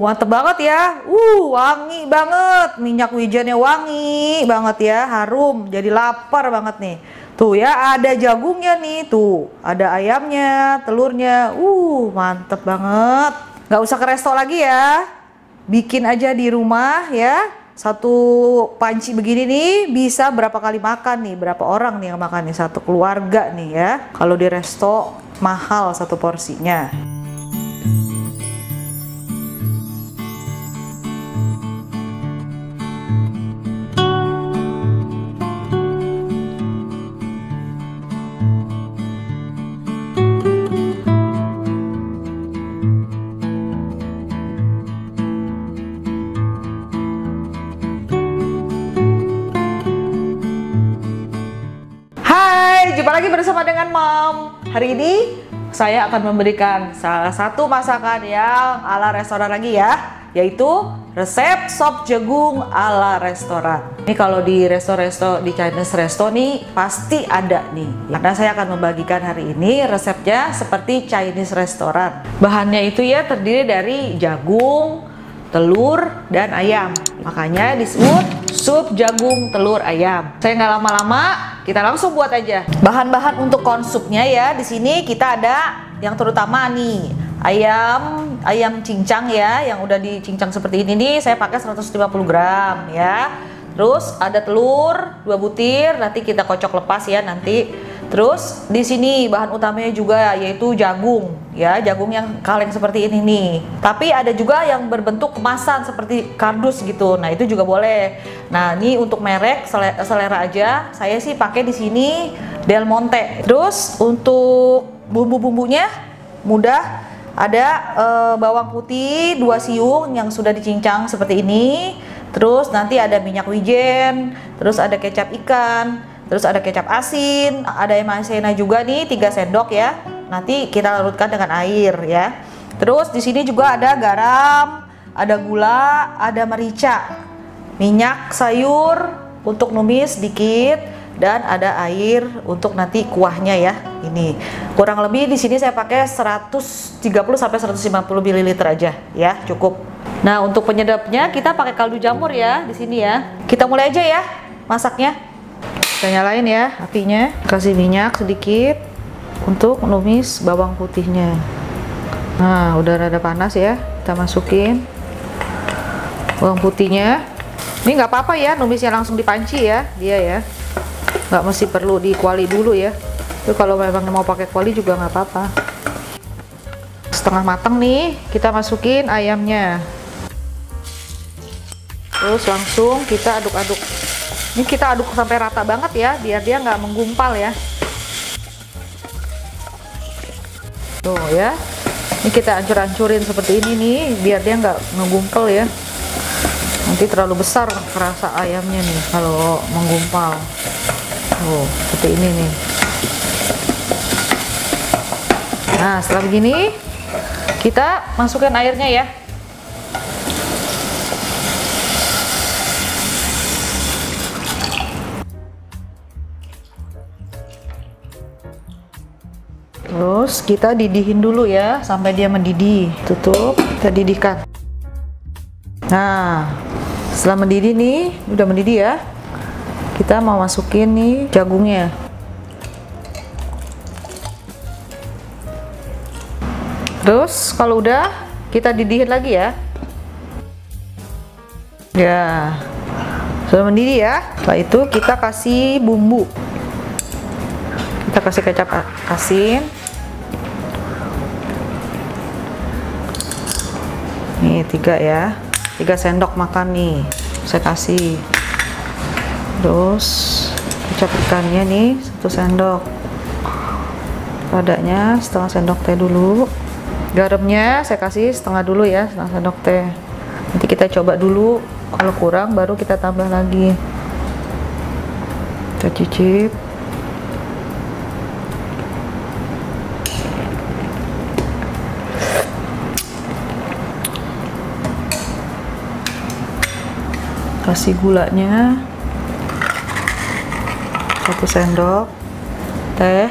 Mantep banget ya. Wangi banget. Minyak wijennya wangi banget ya, harum. Jadi lapar banget nih. Tuh ya, ada jagungnya nih. Tuh, ada ayamnya, telurnya. Mantep banget. Nggak usah ke resto lagi ya. Bikin aja di rumah ya. Satu panci begini nih bisa berapa kali makan nih, berapa orang nih yang makan nih, satu keluarga nih ya. Kalau di resto mahal satu porsinya. Jumpa lagi bersama dengan Mom. Hari ini saya akan memberikan salah satu masakan yang ala restoran lagi ya, yaitu resep sop jagung ala restoran. Ini kalau di resto-resto, di Chinese resto nih pasti ada nih. Karena saya akan membagikan hari ini resepnya seperti Chinese restoran. Bahannya itu ya terdiri dari jagung, telur, dan ayam. Makanya disebut sup jagung telur ayam. Saya nggak lama-lama, kita langsung buat aja. Bahan-bahan untuk konsupnya ya, di sini kita ada yang terutama nih ayam cincang ya, yang udah dicincang seperti ini nih. Saya pakai 150 gram ya. Terus ada telur 2 butir, nanti kita kocok lepas ya nanti. Terus di sini bahan utamanya juga yaitu jagung ya, jagung yang kaleng seperti ini nih. Tapi ada juga yang berbentuk kemasan seperti kardus gitu. Nah, itu juga boleh. Nah, ini untuk merek selera aja. Saya sih pakai di sini Del Monte. Terus untuk bumbu-bumbunya mudah. Ada bawang putih 2 siung yang sudah dicincang seperti ini. Terus nanti ada minyak wijen, terus ada kecap ikan, terus ada kecap asin, ada maizena juga nih 3 sendok ya. Nanti kita larutkan dengan air ya. Terus di sini juga ada garam, ada gula, ada merica, minyak sayur untuk numis sedikit, dan ada air untuk nanti kuahnya ya. Ini kurang lebih di sini saya pakai 130 sampai 150 ml aja ya, cukup. Nah, untuk penyedapnya kita pakai kaldu jamur ya di sini ya. Kita mulai aja ya masaknya. Kita nyalain ya apinya, kasih minyak sedikit untuk menumis bawang putihnya. Nah, udah rada panas ya, kita masukin bawang putihnya. Ini nggak apa-apa ya, numisnya langsung di panci ya dia ya, nggak mesti perlu dikuali dulu ya. Itu kalau memang mau pakai kuali juga nggak apa-apa. Setengah matang nih, kita masukin ayamnya. Terus langsung kita aduk-aduk. Ini kita aduk sampai rata banget ya, biar dia nggak menggumpal ya. Tuh ya, ini kita ancur-ancurin seperti ini nih, biar dia nggak menggumpal ya. Nanti terlalu besar kerasa ayamnya nih kalau menggumpal. Tuh, seperti ini nih. Nah, setelah begini, kita masukkan airnya ya. Terus kita didihin dulu ya sampai dia mendidih. Tutup, kita didihkan. Nah, setelah mendidih nih, udah mendidih ya. Kita mau masukin nih jagungnya. Terus kalau udah, kita didihin lagi ya. Ya, sudah mendidih ya. Setelah itu kita kasih bumbu. Kita kasih kecap asin. Nih 3 ya, 3 sendok makan nih saya kasih. Terus kecap ikannya nih 1 sendok, ladanya setengah sendok teh dulu. Garamnya saya kasih setengah dulu ya, setengah sendok teh. Nanti kita coba dulu, kalau kurang baru kita tambah lagi. Kita cicip. Kasih gulanya 1 sendok teh.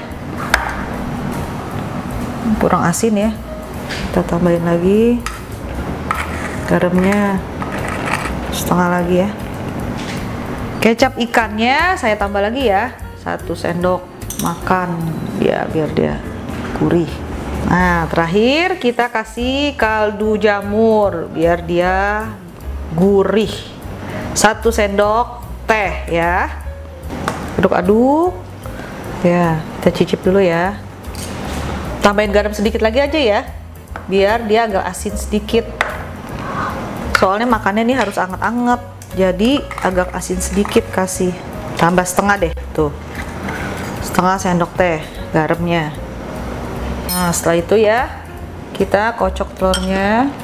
Kurang asin ya, kita tambahin lagi. Garamnya setengah lagi ya. Kecap ikannya saya tambah lagi ya, 1 sendok makan ya, biar dia gurih. Nah, terakhir kita kasih kaldu jamur biar dia gurih, 1 sendok teh ya. Aduk-aduk ya, kita cicip dulu ya. Tambahin garam sedikit lagi aja ya, biar dia agak asin sedikit, soalnya makannya ini harus anget-anget, jadi agak asin sedikit. Kasih tambah setengah deh tuh, setengah sendok teh garamnya. Nah, setelah itu ya kita kocok telurnya.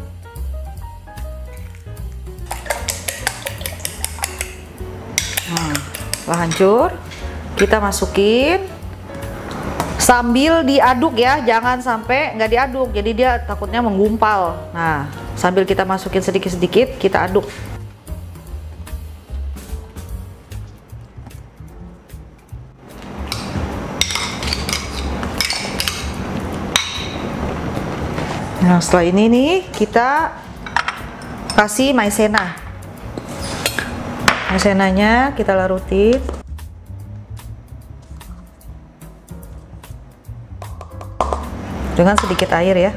Nah, setelah hancur kita masukin sambil diaduk ya, jangan sampai nggak diaduk, jadi dia takutnya menggumpal. Nah, sambil kita masukin sedikit-sedikit kita aduk. Nah, setelah ini nih kita kasih maizena. Maizenanya kita larutin. Dengan sedikit air ya.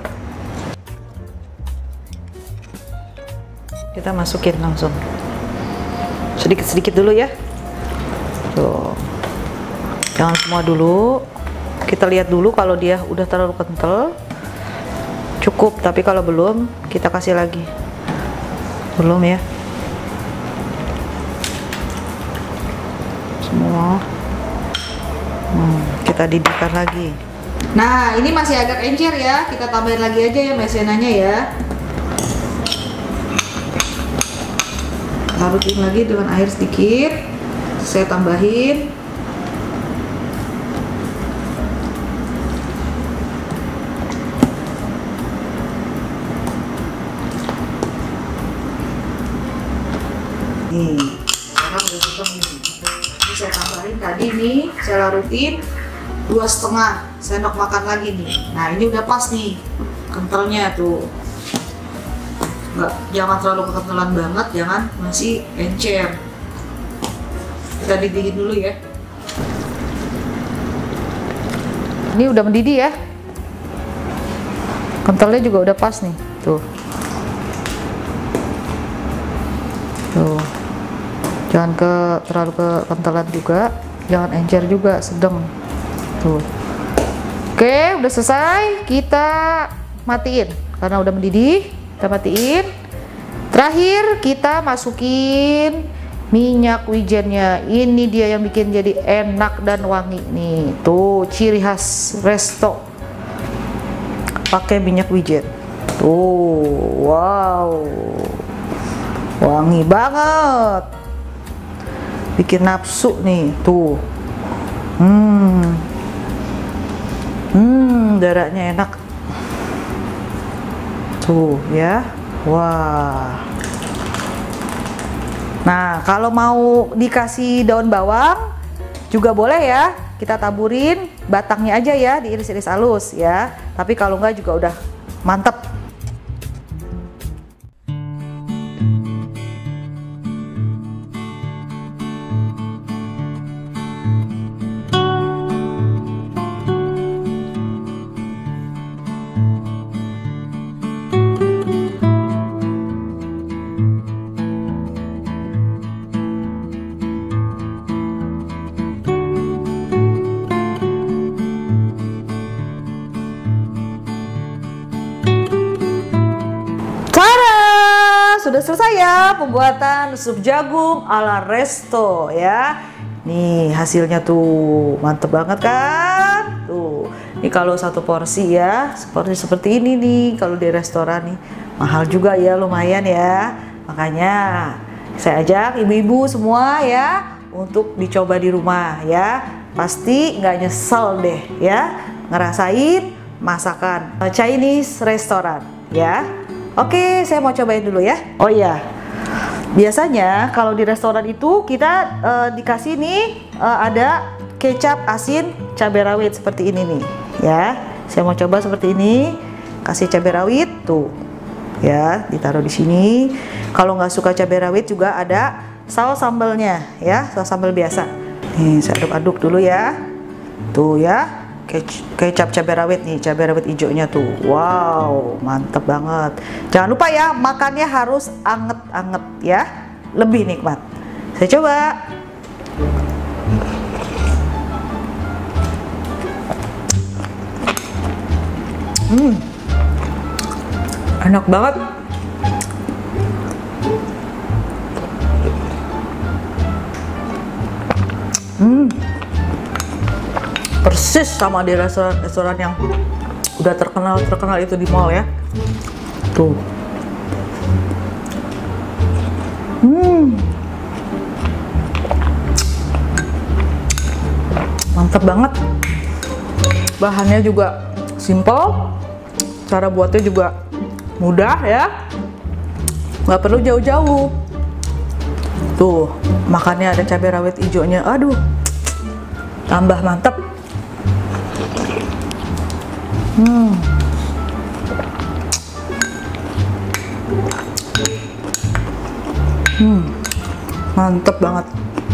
Kita masukin langsung. Sedikit-sedikit dulu ya. Tuh. Jangan semua dulu. Kita lihat dulu kalau dia udah terlalu kental. Cukup, tapi kalau belum kita kasih lagi. Belum ya. Semua. Kita didihkan lagi. Nah, ini masih agak encer ya. Kita tambahin lagi aja ya maizenanya ya. Larutin lagi dengan air sedikit. Saya tambahin. Nih, sekarang udah hitam nih. Ini saya tambahin tadi nih, saya larutin 2,5 sendok makan lagi nih. Nah, ini udah pas nih kentalnya tuh. Jangan terlalu kekentalan banget, jangan masih encer. Kita didihin dulu ya. Ini udah mendidih ya. Kentalnya juga udah pas nih, tuh. Tuh. Jangan terlalu kekentalan juga, jangan encer juga, sedang. Tuh. Oke, udah selesai. Kita matiin karena udah mendidih. Kita matiin. Terakhir kita masukin minyak wijennya. Ini dia yang bikin jadi enak dan wangi nih. Tuh, ciri khas resto. Pakai minyak wijen. Tuh, wow. Wangi banget. Bikin nafsu nih, tuh. Darahnya enak. Tuh ya. Wah. Nah, kalau mau dikasih daun bawang juga boleh ya. Kita taburin batangnya aja ya, diiris-iris halus ya. Tapi kalau enggak juga udah mantep. Sudah selesai ya pembuatan sup jagung ala resto ya. Nih hasilnya tuh mantep banget kan. Tuh, ini kalau satu porsi ya seperti ini nih. Kalau di restoran nih mahal juga ya, lumayan ya. Makanya saya ajak ibu-ibu semua ya untuk dicoba di rumah ya. Pasti nggak nyesel deh ya ngerasain masakan Chinese restoran ya. Oke, saya mau cobain dulu ya. Oh iya, biasanya kalau di restoran itu kita dikasih nih ada kecap asin cabai rawit seperti ini nih ya. Saya mau coba seperti ini, kasih cabai rawit tuh ya, ditaruh di sini. Kalau nggak suka cabai rawit juga ada saus sambalnya ya, saus sambal biasa. Nih saya aduk-aduk dulu ya. Tuh ya, kecap cabai rawit nih, cabai rawit hijaunya tuh. Wow, mantep banget. Jangan lupa ya, makannya harus anget-anget ya, lebih nikmat. Saya coba. Enak banget. Persis sama di restoran yang udah terkenal itu di mall ya. Tuh. Mantap banget. Bahannya juga simple. Cara buatnya juga mudah ya, nggak perlu jauh-jauh. Tuh, makannya ada cabai rawit hijaunya, aduh, tambah mantep. Mantep banget.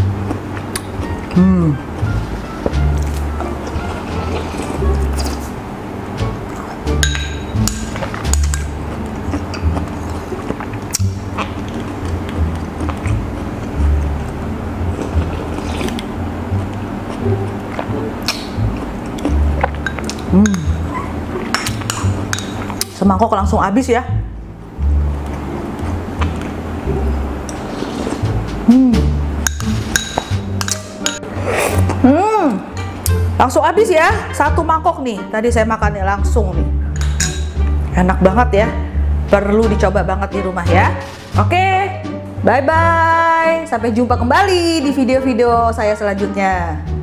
Semangkok langsung habis ya. Langsung habis ya, satu mangkok nih. Tadi saya makannya langsung nih. Enak banget ya. Perlu dicoba banget di rumah ya. Oke, bye-bye. Sampai jumpa kembali di video-video saya selanjutnya.